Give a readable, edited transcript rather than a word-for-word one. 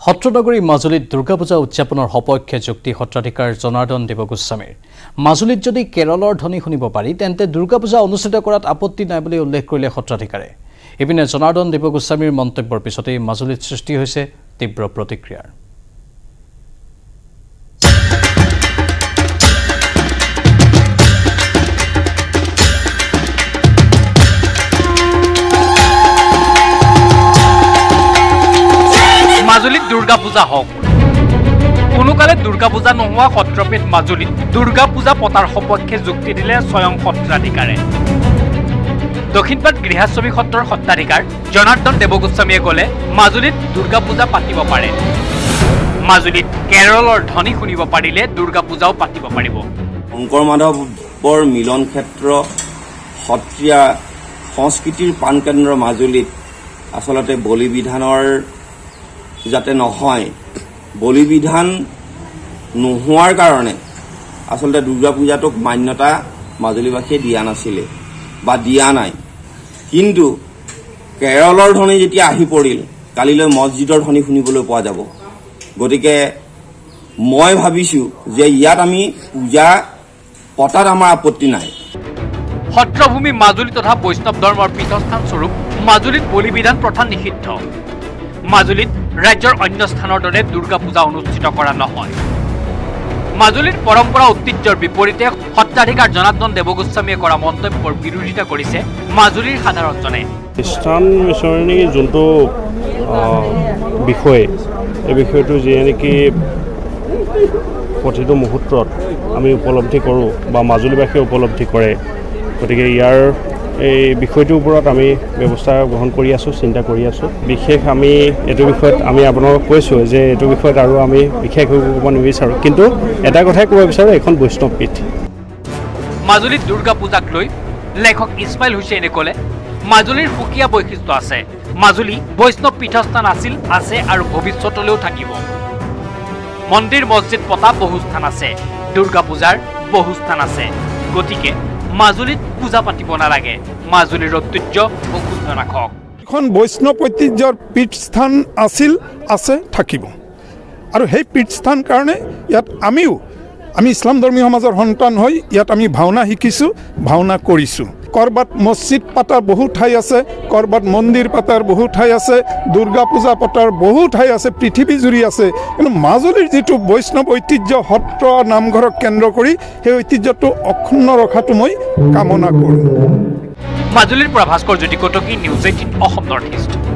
সত্ৰনগৰী মাজুলীত দুৰ্গা পূজা উদযাপনৰ সপক্ষে যুক্তি সত্ৰাধিকাৰ জনাৰ্দন দেৱ গোস্বামীৰ মাজুলীত যদি কেৰলৰ ধ্বনি শুনিব পাৰি তেন্তে দুৰ্গা পূজা অনুষ্ঠিত কৰাত আপত্তি নাই বুলি উল্লেখ কৰিলে সত্ৰাধিকাৰে ইপিনে জনাৰ্দন দেৱ গোস্বামীৰ মন্তব্যৰ পিছতেই মাজুলীত সৃষ্টি হৈছে তীব্ৰ প্ৰতিক্ৰিয়াৰ মাজুলীত দুৰ্গা পূজা হোক কোনোকালে দুৰ্গা পূজা নোহোৱা সত্ৰপীঠ মাজুলীত দুৰ্গা পূজা পতাৰ সপক্ষে যুক্তি দিলে স্বয়ং সত্ৰাধিকাৰে দক্ষিণপাট গৃহাশ্ৰমী সত্ৰৰ সত্ৰাধিকাৰ জনাৰ্দন দেৱ গোস্বামীয়ে ক'লে মাজুলীত দুৰ্গা পূজা পাতিব পাৰে মাজুলীত কেৰলৰ ধ্বনি শুনিব পাৰিলে দুৰ্গা পূজাও পাতিব পাৰিব শংকৰ মাধৱৰ মিলন ক্ষেত্ৰ সত্ৰীয়া সংস্কৃতিৰ প্ৰাণকেন্দ্ৰ মাজুলীত আচলতে বলিবিধানৰ যাতে নহয় বলিবিধান নোহোৱাৰ কাৰণে আচলতে দুৰ্গা পূজাটোক মান্যতা মাজুলীবাসীয়ে দিয়া নাছিলে বা দিয়া নাই কিন্তু কেৰলৰ ধ্বনি যেতিয়া আহি পৰিল কালিলৈ মছজিদৰ ধ্বনি শুনিবলৈ পোৱা যাব গতিকে মই ভাবিছো যে ইয়াত আমি পূজা পতাত আমাৰ আপত্তি নাই সত্ৰভূমি মাজুলী তথা বৈষ্ণৱ ধৰ্মৰ পীঠস্থান স্বৰূপ মাজুলীত বলিবিধান প্ৰথা নিষিদ্ধ মাজুলীত ৰাজ্যৰ অন্য স্থানৰ দৰে দুৰ্গা পূজা অনুষ্ঠিত কৰা নহয় মাজুলীৰ পৰম্পৰা ঐতিহ্যৰ বিপৰীতে সত্ৰাধিকাৰ জনাৰ্দন দেৱ গোস্বামীয়ে কৰা মন্তব্যৰ বিৰোধিতা কৰিছে মাজুলীৰ সাধাৰণজনে খ্ৰীষ্টান মিছনেৰী যোনটো বিষয় এই বিষয়টো যিয়ে নেকি প্ৰতিটো মুহূৰ্তত আমি উপলব্ধি কৰোঁ বা মাজুলীবাসীয়ে উপলব্ধি কৰে গতিকে ইয়াৰ এই বিষয়টোৰ ওপৰত আমি ব্যৱস্থা গ্ৰহণ কৰি আছোঁ চিন্তা কৰি আছোঁ বিশেষ আমি এইটো বিষয়ত আমি আপোনালোকক কৈছোঁ যে এইটো বিষয়ত আৰু আমি বিশেষ ক'ব নিবিচাৰোঁ কিন্তু এটা কথাই ক'ব বিচাৰোঁ এখন বৈষ্ণৱ পীঠ মাজুলীত দুৰ্গা পূজাক লৈ লেখক ইছমাইল হুছেইনে ক'লে মাজুলীৰ সুকীয়া বৈশিষ্ট্য আছে মাজুলী বৈষ্ণৱ পীঠস্থান আছিল আছে আৰু ভৱিষ্যতলৈও থাকিব মন্দিৰ মছজিদ পতা বহু স্থান আছে দুৰ্গা পূজাৰ বহু স্থান আছে গতিকে মাজুলীত পূজা পাতিব নালাগে মাজুলীৰ ঐতিহ্য অক্ষুণ্ণ ৰাখক এখন বৈষ্ণৱ ঐতিহ্যৰ পীঠস্থান আছিল আছে থাকিব আৰু সেই পীঠস্থান কাৰণে ইয়াত আমি ইছলাম ধৰ্মীয় সমাজৰ সন্তান হৈ ইয়াত আমি ভাওনা শিকিছোঁ ভাওনা কৰিছোঁ কৰবাত মছজিদ পাতাৰ বহু ঠাই আছে কৰবাত মন্দিৰ পাতাৰ বহু ঠাই আছে দুৰ্গা পূজা পতাৰ বহু ঠাই আছে পৃথিৱী জুৰি আছে কিন্তু মাজুলীৰ যিটো বৈষ্ণৱ ঐতিহ্য সত্ৰ নামঘৰক কেন্দ্ৰ কৰি সেই ঐতিহ্যটো অক্ষুণ্ণ ৰখাটো মই কামনা কৰোঁ মাজুলীৰ পৰা Bhaskar Jyoti Kataki news 18 Assam north east.